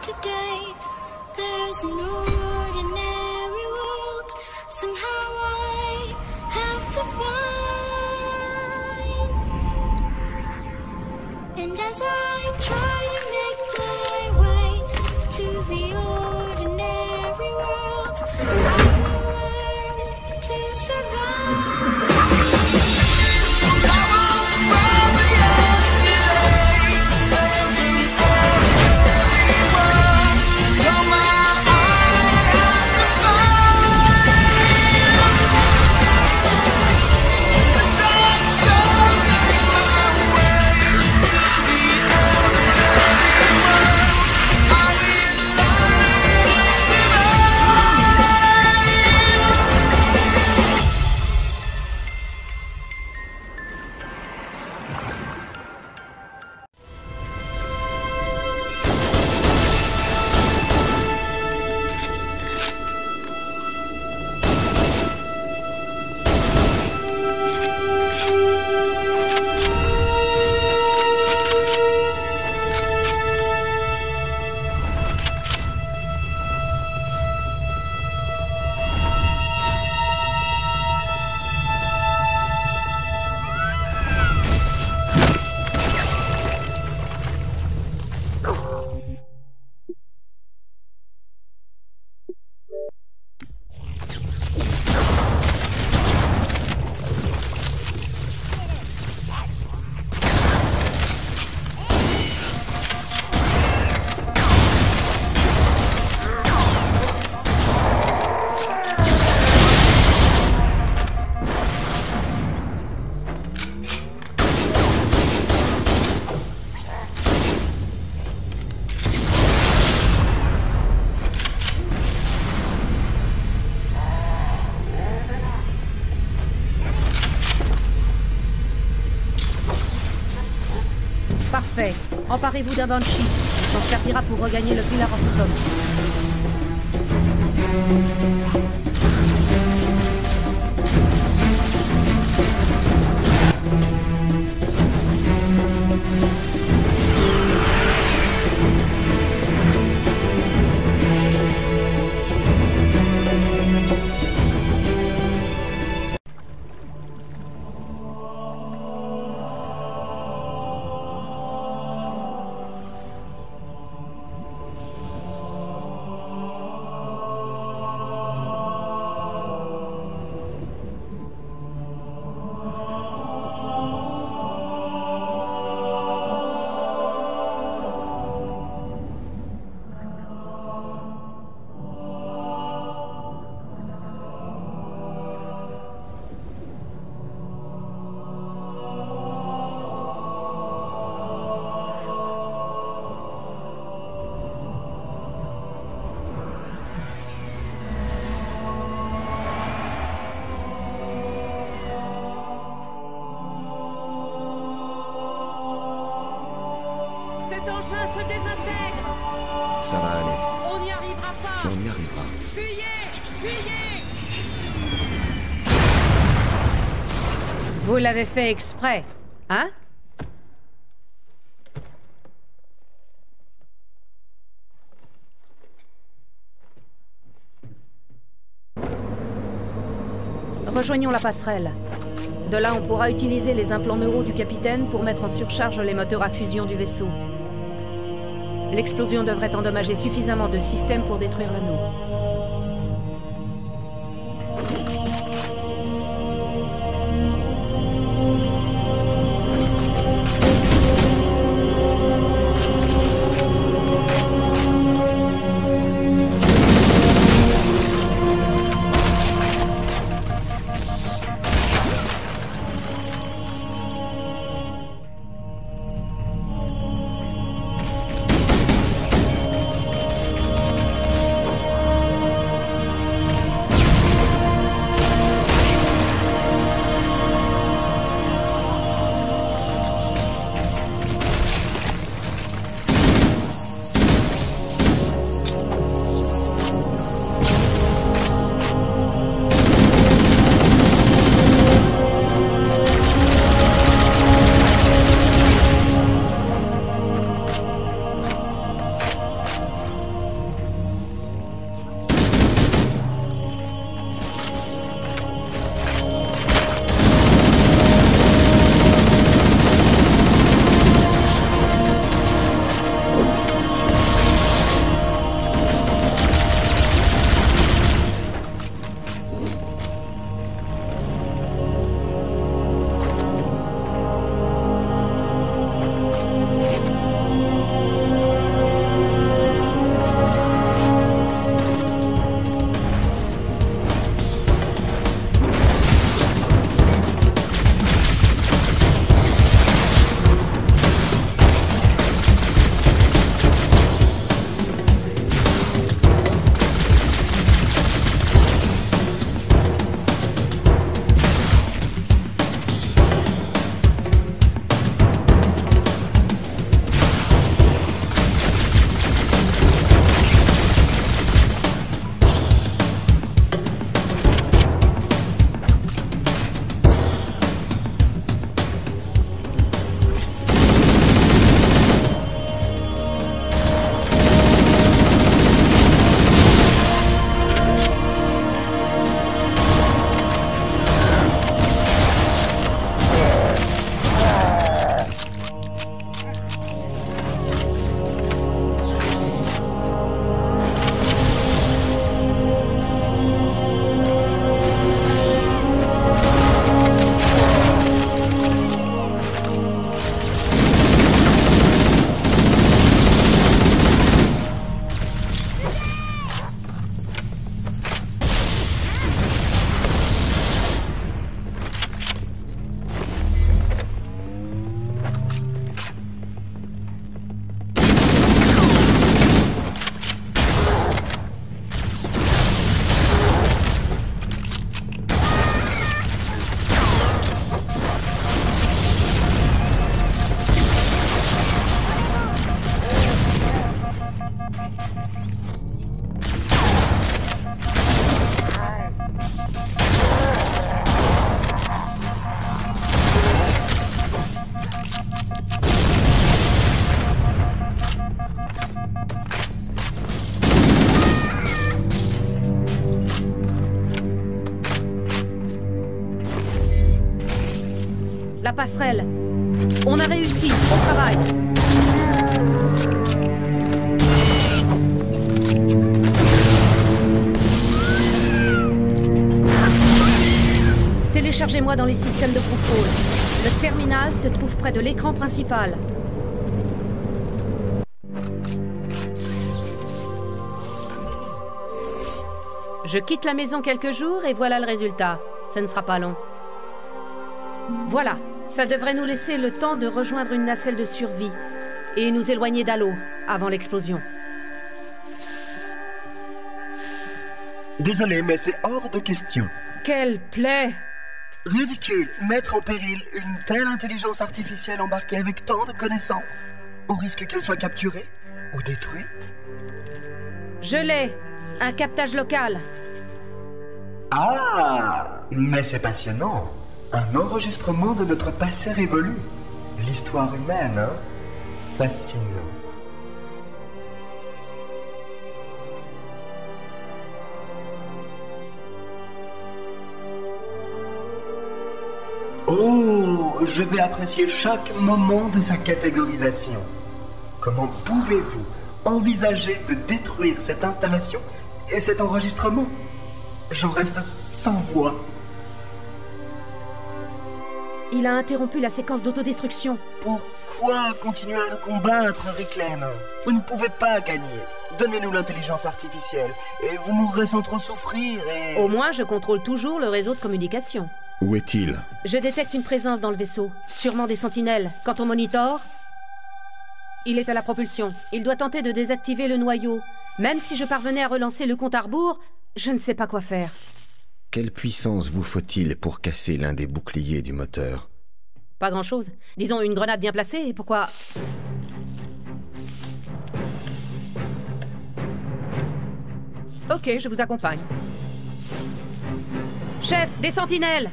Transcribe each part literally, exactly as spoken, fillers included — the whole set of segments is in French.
today. There's an ordinary world somehow I have to find. And as I try to make my way to the ordinary world, I will learn to survive. Parfait. Emparez-vous d'un Banshee. Il s'en servira pour regagner le Pillar of Tom. Cet engin se désintègre. Ça va aller. On n'y arrivera pas. On y arrivera. Fuyez! Fuyez! Vous l'avez fait exprès, hein? Rejoignons la passerelle. De là, on pourra utiliser les implants neuraux du capitaine pour mettre en surcharge les moteurs à fusion du vaisseau. L'explosion devrait endommager suffisamment de systèmes pour détruire l'anneau. La passerelle. On a réussi. Bon travail. Téléchargez-moi dans les systèmes de contrôle. Le terminal se trouve près de l'écran principal. Je quitte la maison quelques jours et voilà le résultat. Ça ne sera pas long. Voilà, ça devrait nous laisser le temps de rejoindre une nacelle de survie et nous éloigner d'Halo avant l'explosion. Désolé, mais c'est hors de question. Quelle plaie! Ridicule, mettre en péril une telle intelligence artificielle embarquée avec tant de connaissances, au risque qu'elle soit capturée ou détruite. Je l'ai! Un captage local. Ah, mais c'est passionnant. Un enregistrement de notre passé révolu. L'histoire humaine, hein? Fascinant. Oh, je vais apprécier chaque moment de sa catégorisation. Comment pouvez-vous envisager de détruire cette installation et cet enregistrement? J'en reste sans voix. Il a interrompu la séquence d'autodestruction. Pourquoi continuer à le combattre, Reclaim? Vous ne pouvez pas gagner. Donnez-nous l'intelligence artificielle et vous mourrez sans trop souffrir et... Au moins, je contrôle toujours le réseau de communication. Où est-il? Je détecte une présence dans le vaisseau. Sûrement des sentinelles. Quand on monitore, il est à la propulsion. Il doit tenter de désactiver le noyau. Même si je parvenais à relancer le compte à rebours, je ne sais pas quoi faire. Quelle puissance vous faut-il pour casser l'un des boucliers du moteur? Pas grand-chose. Disons une grenade bien placée, et pourquoi... Ok, je vous accompagne. Chef, des sentinelles!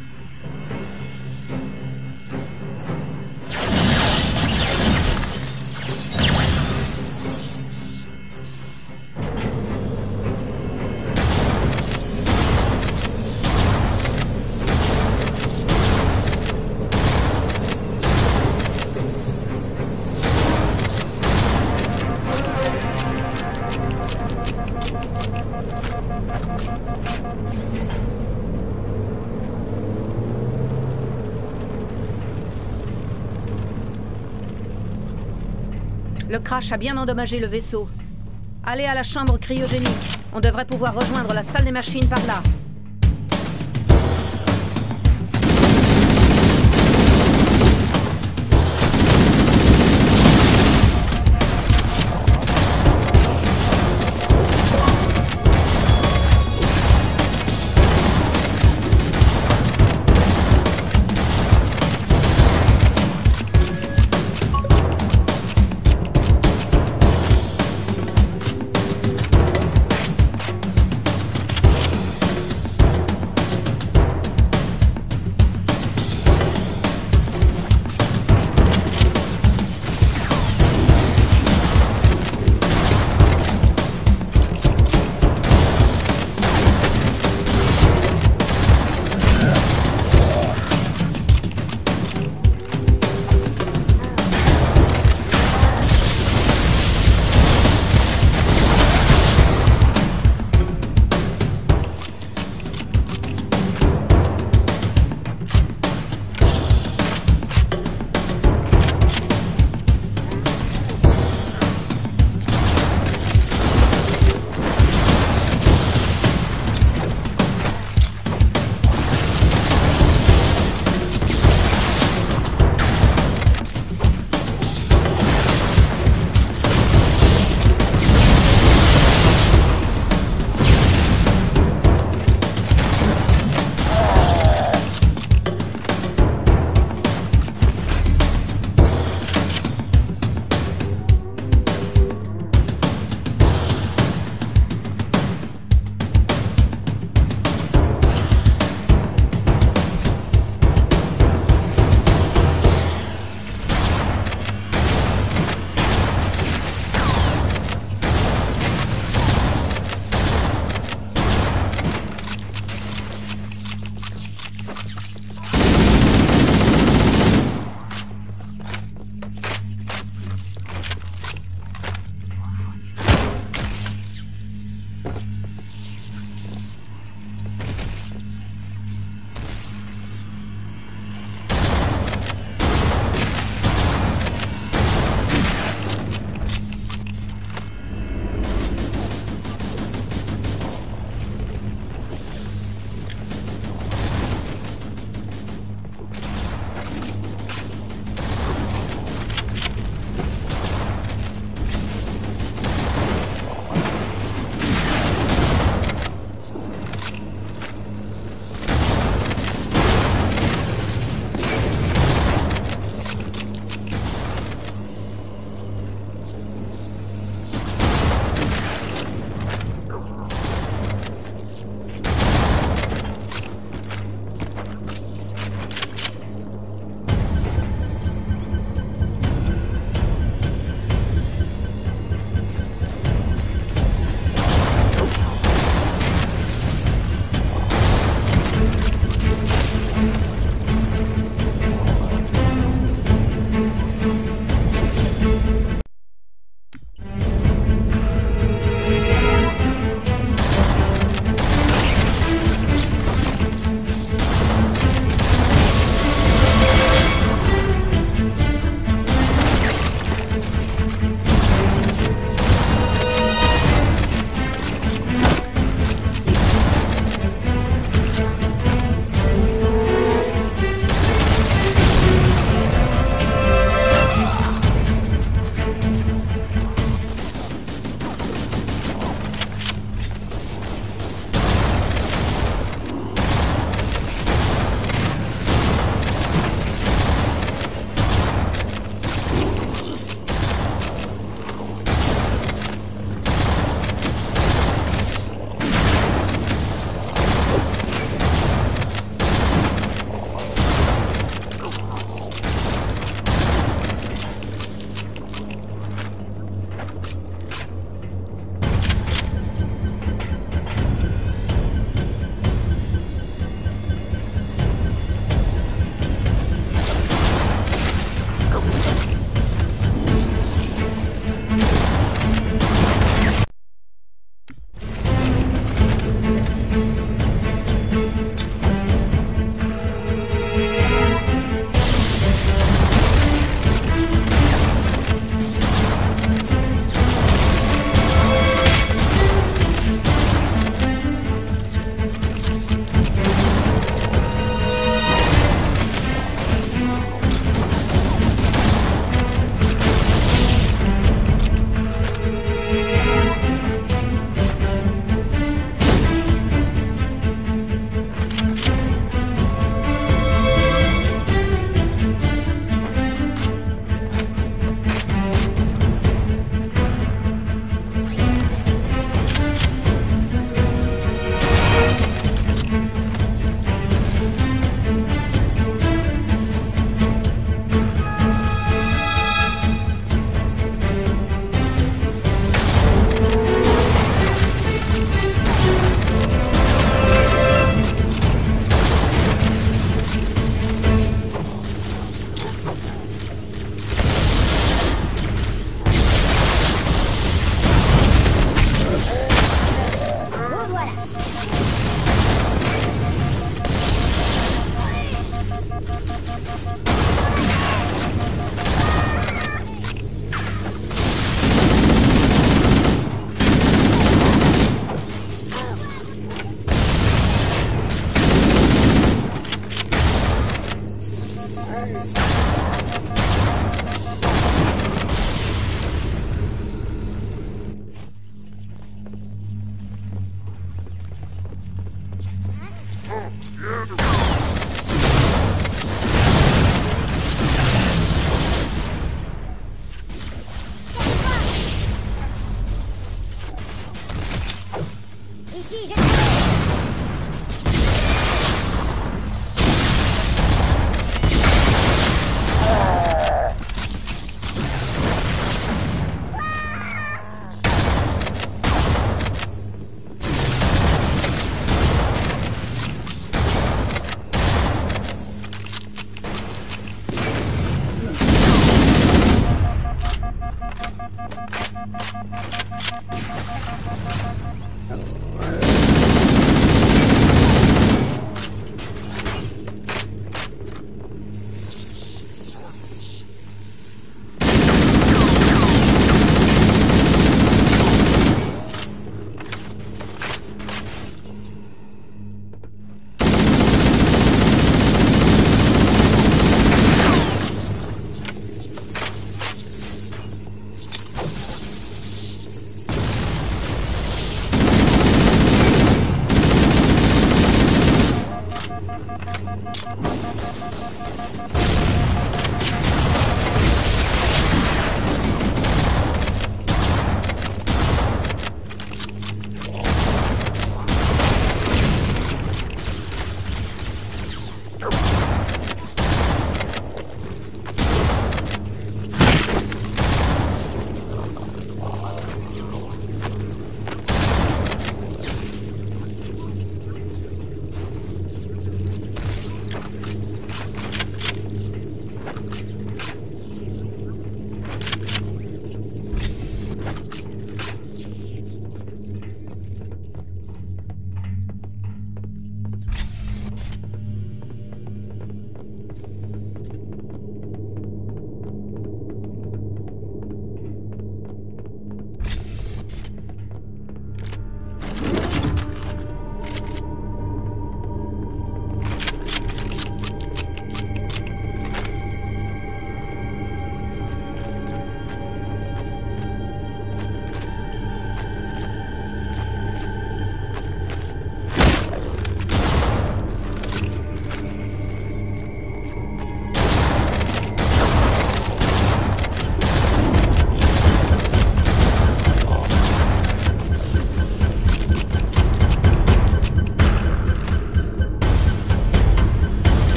Le crash a bien endommagé le vaisseau. Allez à la chambre cryogénique. On devrait pouvoir rejoindre la salle des machines par là.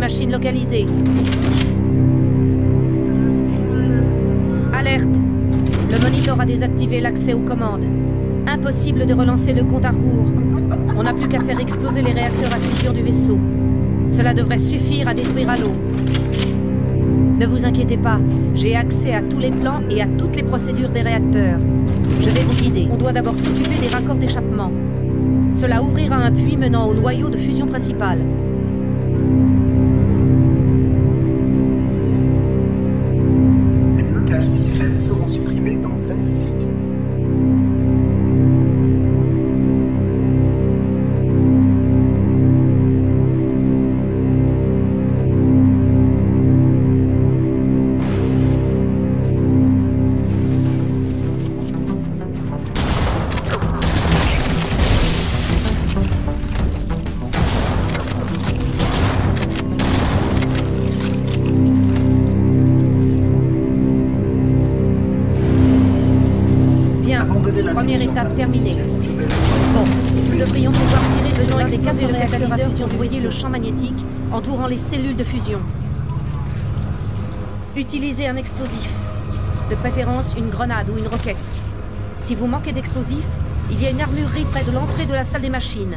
machines localisées. Alerte! Le moniteur a désactivé l'accès aux commandes. Impossible de relancer le compte à rebours. On n'a plus qu'à faire exploser les réacteurs à fusion du vaisseau. Cela devrait suffire à détruire Halo. Ne vous inquiétez pas, j'ai accès à tous les plans et à toutes les procédures des réacteurs. Je vais vous guider. On doit d'abord s'occuper des raccords d'échappement. Cela ouvrira un puits menant au noyau de fusion principal. Les blocages système seront supprimés dans seize cycles. Première étape terminée. Bon, nous devrions pouvoir tirer faisant avec les câbles de catalyseur pour envoyer le champ magnétique entourant les cellules de fusion. Utilisez un explosif. De préférence une grenade ou une roquette. Si vous manquez d'explosifs, il y a une armurerie près de l'entrée de la salle des machines.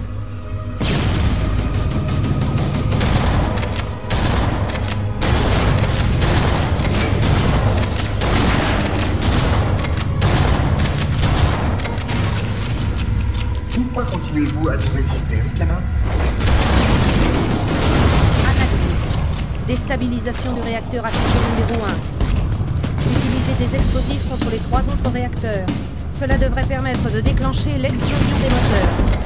Pourquoi continuez-vous à nous résister, Ricana? Attaque. Déstabilisation du réacteur à fusion numéro un. Utilisez des explosifs contre les trois autres réacteurs. Cela devrait permettre de déclencher l'explosion des moteurs.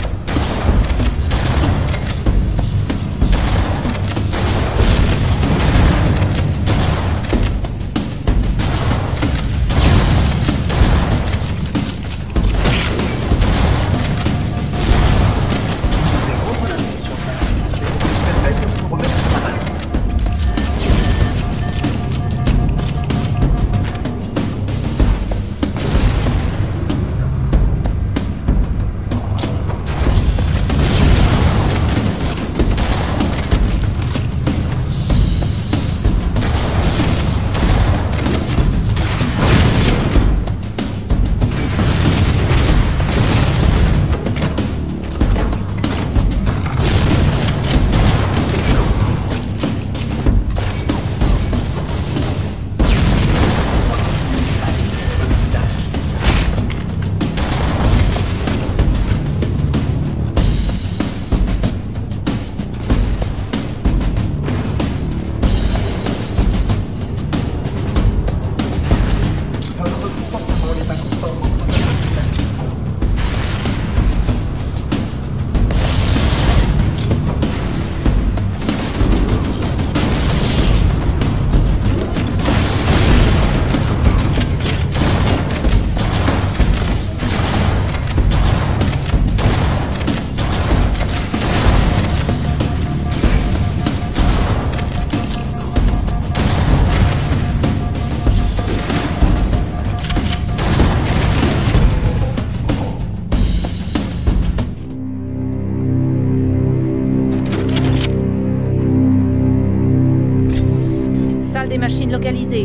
Des machines localisées.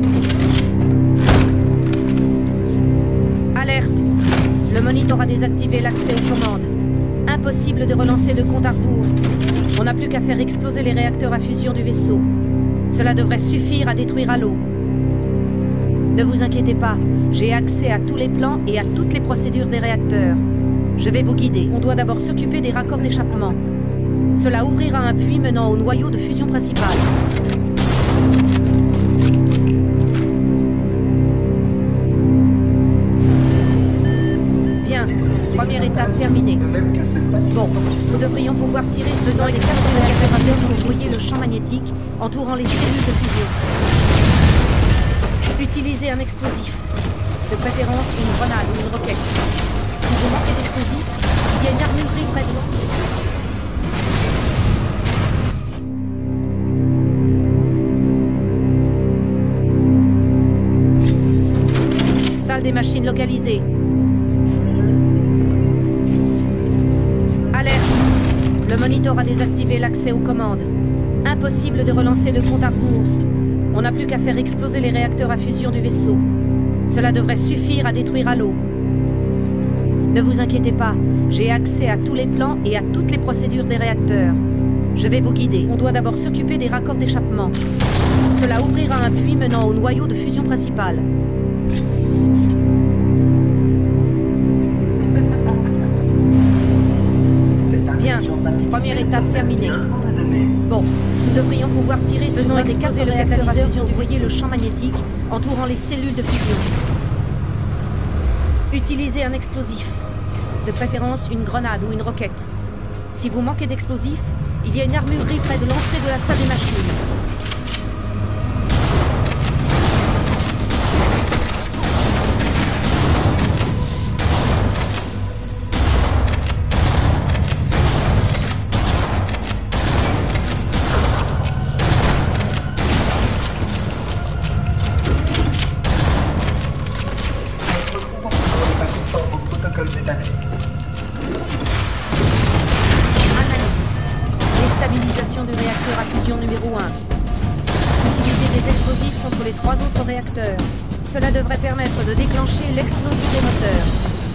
Alerte! Le moniteur a désactivé l'accès aux commandes. Impossible de relancer le compte à rebours. On n'a plus qu'à faire exploser les réacteurs à fusion du vaisseau. Cela devrait suffire à détruire Halo. Ne vous inquiétez pas, j'ai accès à tous les plans et à toutes les procédures des réacteurs. Je vais vous guider. On doit d'abord s'occuper des raccords d'échappement. Cela ouvrira un puits menant au noyau de fusion principal. Bien, première étape terminée. Bon, nous devrions pouvoir tirer faisant les câbles de réacteurs pour envoyer le champ magnétique entourant les cellules de fusion. Utilisez un explosif. De préférence une grenade ou une roquette. Si vous manquez d'explosifs, il y a une armurerie près de l'entrée. Salle des machines localisées. Alerte! Le moniteur a désactivé l'accès aux commandes. Impossible de relancer le compte à rebours. On n'a plus qu'à faire exploser les réacteurs à fusion du vaisseau. Cela devrait suffire à détruire Halo. Ne vous inquiétez pas, j'ai accès à tous les plans et à toutes les procédures des réacteurs. Je vais vous guider. On doit d'abord s'occuper des raccords d'échappement. Cela ouvrira un puits menant au noyau de fusion principal. Bien, première étape terminée. Bon, nous devrions pouvoir tirer faisant exploser le catalyseur du voyez le champ magnétique entourant les cellules de fusion. Utilisez un explosif, de préférence une grenade ou une roquette. Si vous manquez d'explosifs, il y a une armurerie près de l'entrée de la salle des machines. Déstabilisation du réacteur à fusion numéro un. Utilisez des explosifs contre les trois autres réacteurs. Cela devrait permettre de déclencher l'explosion des moteurs.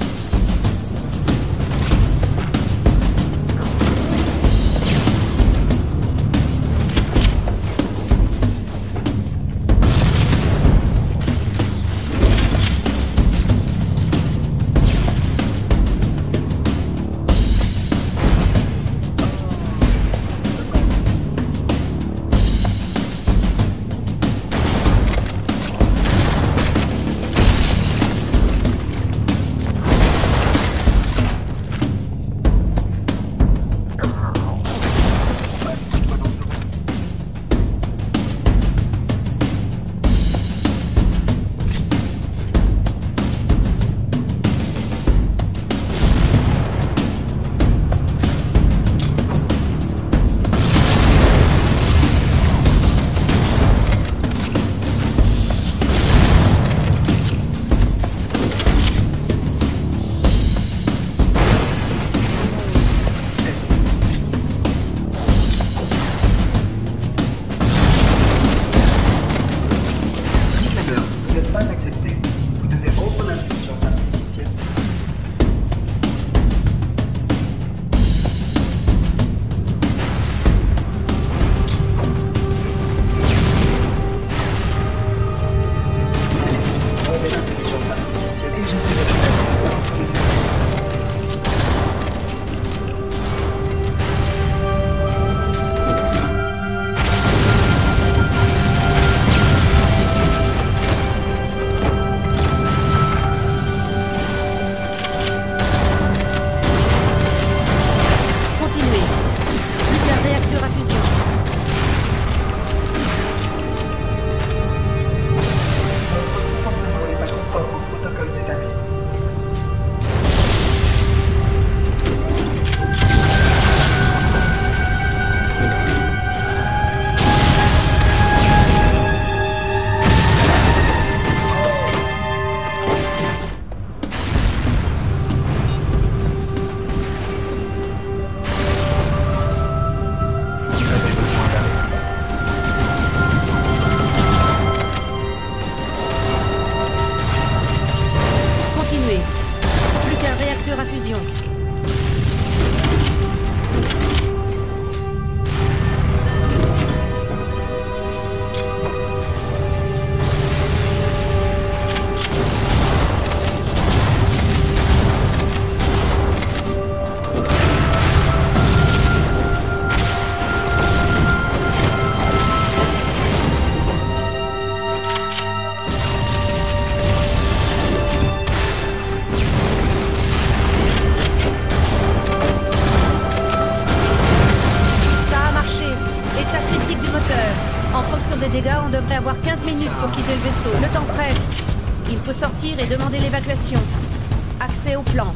On devrait avoir quinze minutes pour quitter le vaisseau. Le temps presse. Il faut sortir et demander l'évacuation. Accès au plan.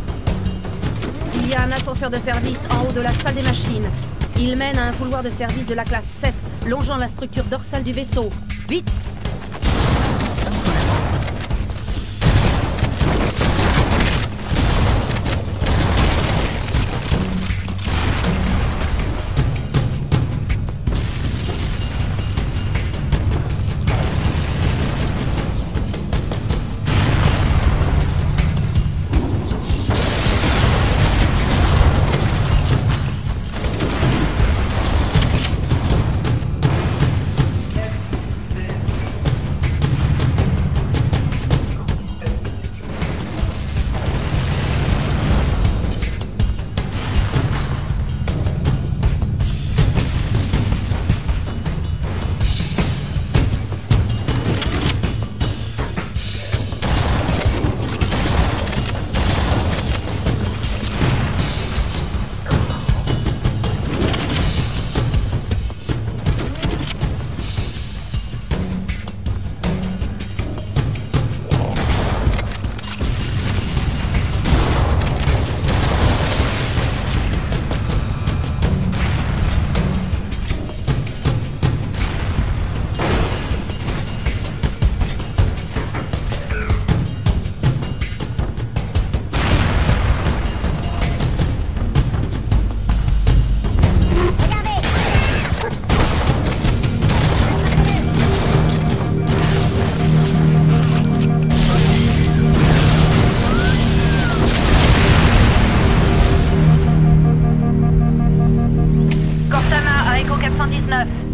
Il y a un ascenseur de service en haut de la salle des machines. Il mène à un couloir de service de la classe sept, longeant la structure dorsale du vaisseau. Vite!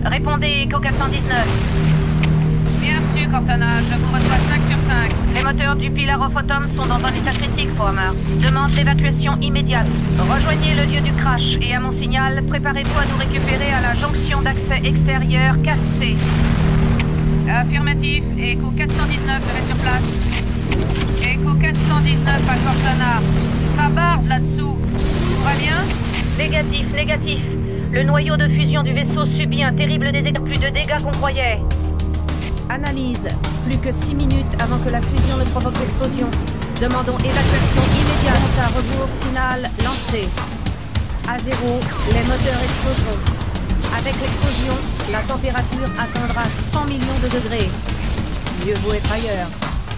Répondez, Echo quatre cent dix-neuf. Bien reçu, Cortana. Je vous reçois cinq sur cinq. Les moteurs du Pilar of Autumn sont dans un état critique, Foremer. Demande d'évacuation immédiate. Rejoignez le lieu du crash et à mon signal, préparez-vous à nous récupérer à la jonction d'accès extérieur quatre C. Affirmatif. Echo quatre cent dix-neuf, je vais sur place. Echo quatre cent dix-neuf à Cortana. Ça barde là-dessous. Tout va bien? Négatif, négatif. Le noyau de fusion du vaisseau subit un terrible désastre, plus de dégâts qu'on croyait. Analyse. Plus que six minutes avant que la fusion ne provoque l'explosion. Demandons évacuation immédiate à rebours final lancé. À zéro, les moteurs exploseront. Avec l'explosion, la température atteindra cent millions de degrés. Mieux vaut être ailleurs.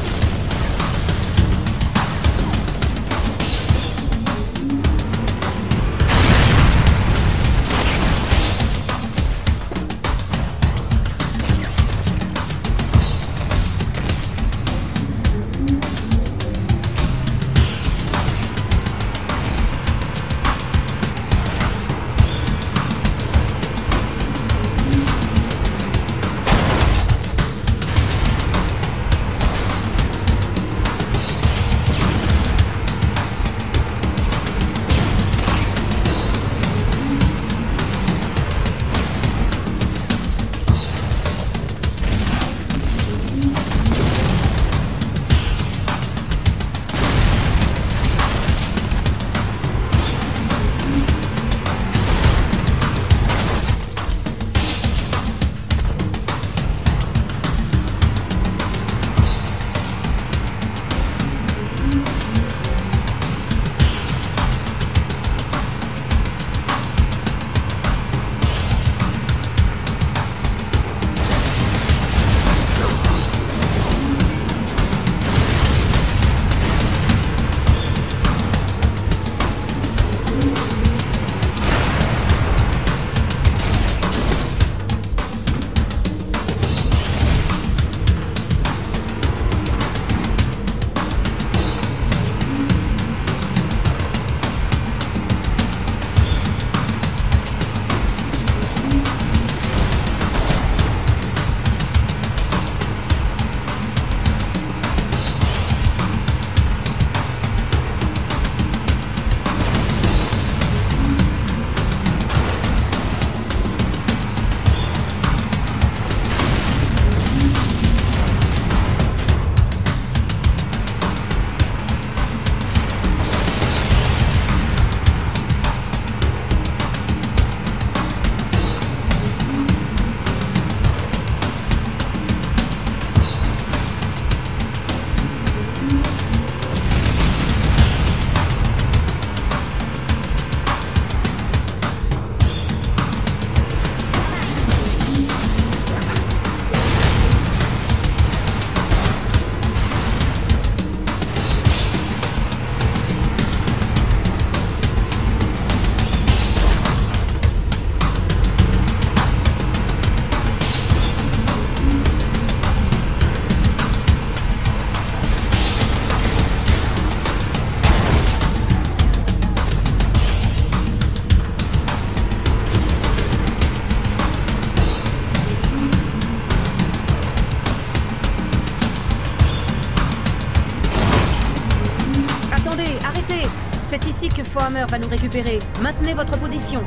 C'est ici que Foremer va nous récupérer. Maintenez votre position.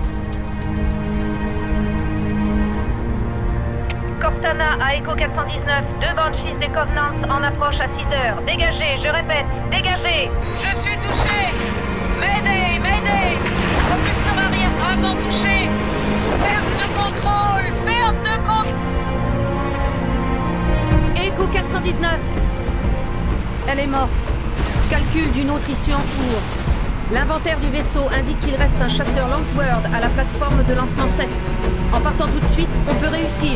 Cortana à Echo quatre cent dix-neuf, deux Banshees des Covenants en approche à six heures. Dégagez, je répète, dégagez. Je suis touché. Mayday, Mayday. Propulseur arrière gravement touché. Perte de contrôle, perte de contrôle. Echo quatre cent dix-neuf. Elle est morte. Calcul d'une autre issue en cours. L'inventaire du vaisseau indique qu'il reste un chasseur Longsword à la plateforme de lancement sept. En partant tout de suite, on peut réussir.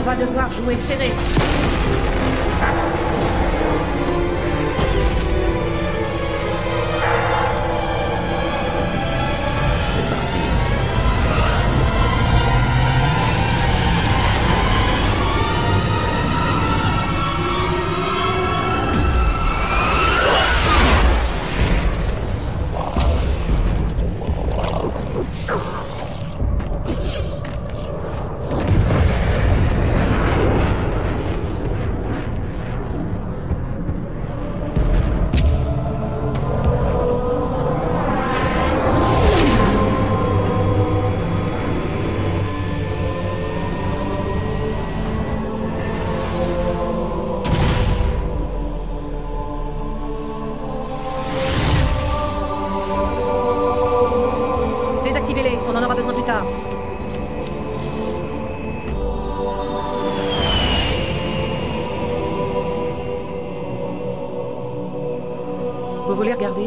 va devoir jouer serré. C'est parti. Désactivez-les, on en aura besoin plus tard. Vous voulez regarder?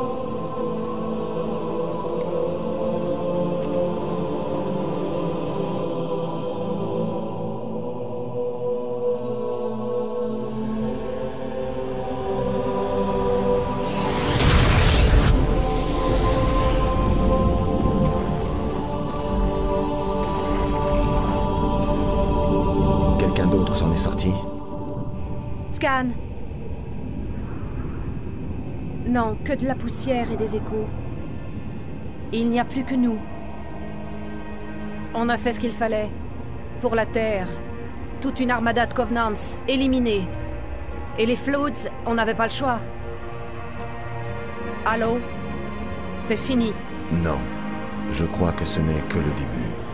Quelqu'un d'autre s'en est sorti? Scan. Non, que de la poussière et des échos. Il n'y a plus que nous. On a fait ce qu'il fallait. Pour la Terre. Toute une armada de Covenants, éliminée. Et les Floats, on n'avait pas le choix. Allô? C'est fini. Non. Je crois que ce n'est que le début.